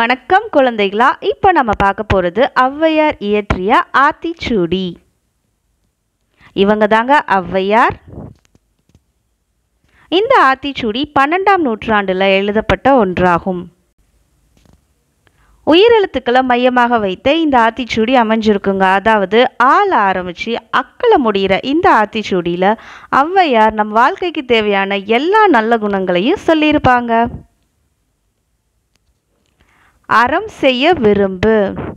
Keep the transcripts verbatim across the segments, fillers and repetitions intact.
வணக்கம் குழந்தைகளா, இப்போ நம்ம பார்க்க போகிறது ஔவையார் இயற்றிய ஆத்திச்சூடி. இவங்க தாங்க ஔவையார். இந்த ஆத்திச்சூடி பன்னெண்டாம் நூற்றாண்டில் எழுதப்பட்ட ஒன்றாகும். உயிரெழுத்துக்களை மையமாக வைத்த இந்த ஆத்திச்சூடி அமைஞ்சிருக்குங்க. அதாவது ஆள் ஆரம்பித்து அக்களை முடிகிற இந்த ஆத்திச்சூடியில் ஔவையார் நம் வாழ்க்கைக்கு தேவையான எல்லா நல்ல குணங்களையும் சொல்லியிருப்பாங்க. அறம் செய்ய விரும்பு,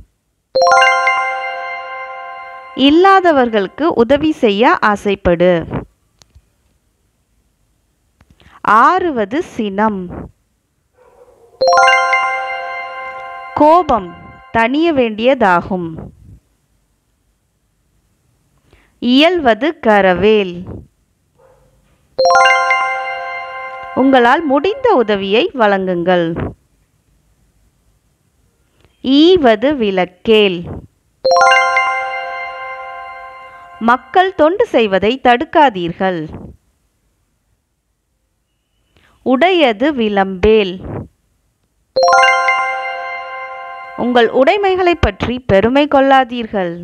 இல்லாதவர்களுக்கு உதவி செய்ய ஆசைப்படு, ஆறுவது சினம், கோபம் தணிய வேண்டியதாகும், இயல்வது கரவேல், உங்களால் முடிந்த உதவியை வழங்குங்கள், ஈவது விளக்கேல், மக்கள் தொண்டு செய்வதை தடுக்காதீர்கள், உடையது விளம்பேல், உங்கள் உடைமைகளை பற்றி பெருமை கொள்ளாதீர்கள்,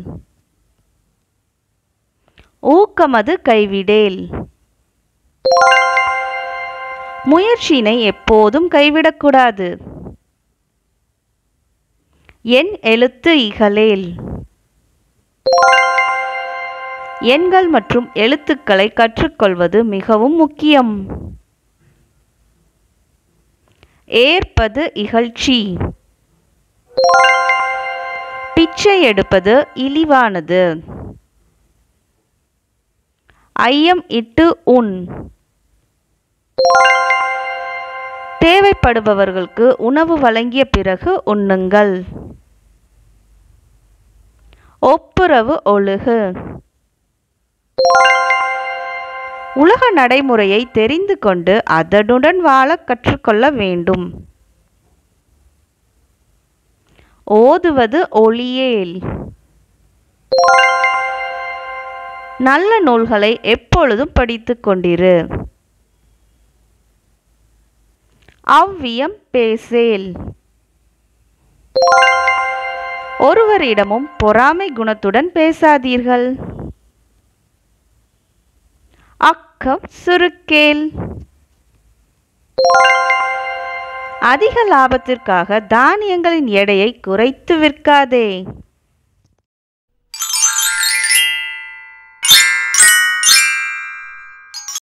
ஊக்கமது கைவிடேல், முயற்சியினை எப்போதும் கைவிடக்கூடாது, என் எழுத்து இகழேல், எண்கள் மற்றும் எழுத்துக்களை கற்றுக்கொள்வது மிகவும் முக்கியம், ஏற்பது இகழ்ச்சி, பிச்சை எடுப்பது இழிவானது, ஐயம் இட்டு உண், தேவைப்படுபவர்களுக்கு உணவு வழங்கிய பிறகு உண்ணுங்கள், ஒப்புரவு ஒழுகு, உலக நடைமுறையை தெரிந்து கொண்டு அதனுடன் வாழ கற்றுக்கொள்ள வேண்டும், ஓதுவது ஒளியேல், நல்ல நூல்களை எப்பொழுதும் படித்துக் கொண்டிரு, அவ்வியம் பேசேல், ஒருவரிடமும் பொறாமை குணத்துடன் பேசாதீர்கள், அக்கம் சுருக்கேல், அதிக லாபத்திற்காக தானியங்களின் எடையை குறைத்து விற்காதே,